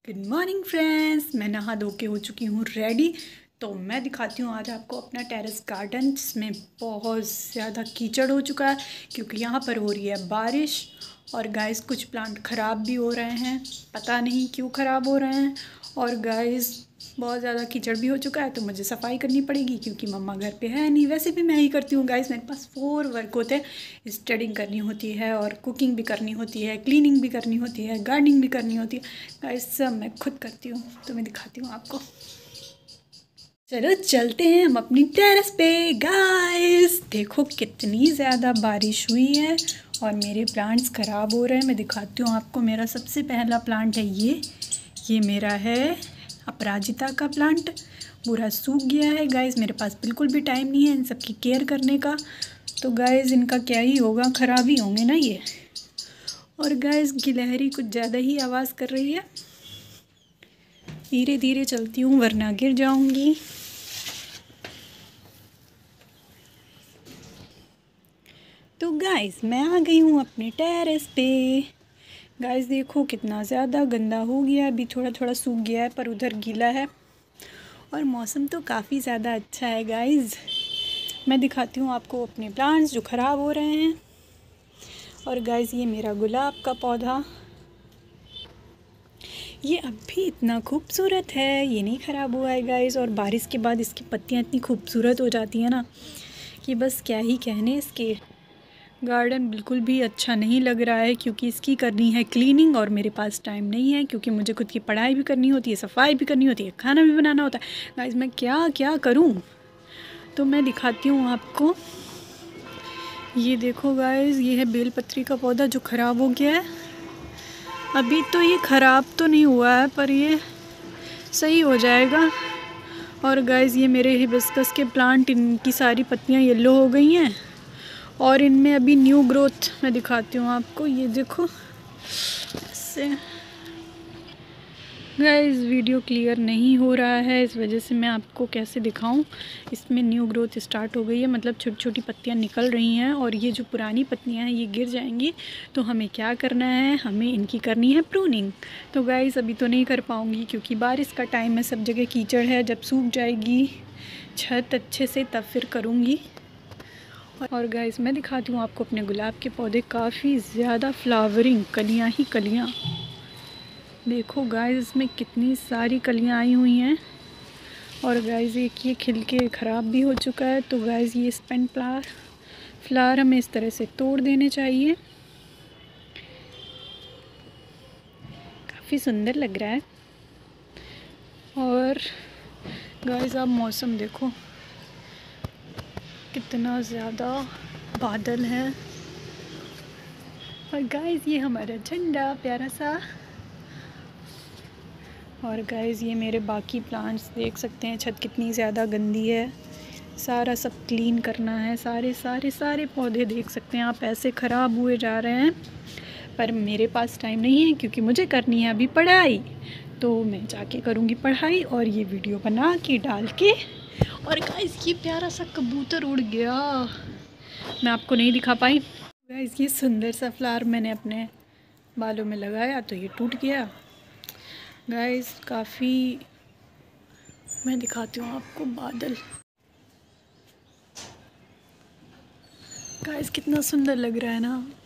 Good morning friends, मैं नहा धो के हो चुकी हूँ रेडी। तो मैं दिखाती हूँ आज आपको अपना टेरेस गार्डन, जिसमें बहुत ज़्यादा कीचड़ हो चुका है क्योंकि यहाँ पर हो रही है बारिश। और गाइस कुछ प्लांट ख़राब भी हो रहे हैं, पता नहीं क्यों ख़राब हो रहे हैं। और गाइस बहुत ज़्यादा कीचड़ भी हो चुका है तो मुझे सफाई करनी पड़ेगी क्योंकि मम्मा घर पे है नहीं। वैसे भी मैं ही करती हूँ गाइस, मेरे पास 4 वर्क होते हैं। स्टडिंग करनी होती है और कुकिंग भी करनी होती है, क्लीनिंग भी करनी होती है, गार्डनिंग भी करनी होती है। गाइस सब मैं खुद करती हूँ, तो मैं दिखाती हूँ आपको। चलो चलते हैं हम अपनी टेरेस पे। गाइस देखो कितनी ज़्यादा बारिश हुई है और मेरे प्लांट्स ख़राब हो रहे हैं। मैं दिखाती हूँ आपको। मेरा सबसे पहला प्लांट है ये मेरा है अपराजिता का प्लांट। पूरा सूख गया है गाइस, मेरे पास बिल्कुल भी टाइम नहीं है इन सब की केयर करने का। तो गाइस इनका क्या ही होगा, ख़राब ही होंगे ना ये। और गाइस गिलहरी कुछ ज़्यादा ही आवाज़ कर रही है। धीरे धीरे चलती हूँ वरना गिर जाऊंगी। तो गाइस मैं आ गई हूँ अपने टेरेस पे। गाइस देखो कितना ज़्यादा गंदा हो गया, अभी थोड़ा थोड़ा सूख गया है पर उधर गीला है। और मौसम तो काफ़ी ज़्यादा अच्छा है गाइस। मैं दिखाती हूँ आपको अपने प्लांट्स जो ख़राब हो रहे हैं। और गाइस ये मेरा गुलाब का पौधा, ये अब भी इतना खूबसूरत है, ये नहीं ख़राब हुआ है गाइस। और बारिश के बाद इसकी पत्तियाँ इतनी खूबसूरत हो जाती हैं ना कि बस क्या ही कहने इसके। गार्डन बिल्कुल भी अच्छा नहीं लग रहा है क्योंकि इसकी करनी है क्लीनिंग और मेरे पास टाइम नहीं है क्योंकि मुझे खुद की पढ़ाई भी करनी होती है, सफाई भी करनी होती है, खाना भी बनाना होता है। गाइस मैं क्या क्या करूं। तो मैं दिखाती हूँ आपको। ये देखो गाइस, ये है बेलपत्री का पौधा जो ख़राब हो गया है। अभी तो ये ख़राब तो नहीं हुआ है पर ये सही हो जाएगा। और गाइस ये मेरे हिबिस्कस के प्लांट, इनकी सारी पत्तियाँ येलो हो गई हैं और इनमें अभी न्यू ग्रोथ मैं दिखाती हूँ आपको। ये देखो इससे। गाइस वीडियो क्लियर नहीं हो रहा है, इस वजह से मैं आपको कैसे दिखाऊं। इसमें न्यू ग्रोथ स्टार्ट हो गई है, मतलब छोटी छोटी पत्तियां निकल रही हैं और ये जो पुरानी पत्तियां हैं ये गिर जाएंगी। तो हमें क्या करना है, हमें इनकी करनी है प्रूनिंग। तो गाइस अभी तो नहीं कर पाऊँगी क्योंकि बारिश का टाइम है, सब जगह कीचड़ है। जब सूख जाएगी छत अच्छे से तब फिर करूँगी। और गाइस मैं दिखाती हूँ आपको अपने गुलाब के पौधे, काफ़ी ज़्यादा फ्लावरिंग, कलियाँ ही कलियाँ। देखो गाइस इसमें कितनी सारी कलियाँ आई हुई हैं। और गाइस एक ये खिल के ख़राब भी हो चुका है। तो गाइस ये स्पेंट फ्लावर हमें इस तरह से तोड़ देने चाहिए। काफ़ी सुंदर लग रहा है। और गाइस आप मौसम देखो कितना ज़्यादा बादल है। और गाइस ये हमारा झंडा प्यारा सा। और गाइस ये मेरे बाकी प्लांट्स देख सकते हैं, छत कितनी ज़्यादा गंदी है। सारा सब क्लीन करना है, सारे सारे सारे पौधे देख सकते हैं आप, ऐसे ख़राब हुए जा रहे हैं। पर मेरे पास टाइम नहीं है क्योंकि मुझे करनी है अभी पढ़ाई। तो मैं जाके करूँगी पढ़ाई और ये वीडियो बना के डाल के। और गाइस ये प्यारा सा कबूतर उड़ गया, मैं आपको नहीं दिखा पाई। गाइस ये सुंदर सा फ्लावर मैंने अपने बालों में लगाया तो ये टूट गया। गाइस काफ़ी, मैं दिखाती हूँ आपको बादल। गाइस कितना सुंदर लग रहा है ना।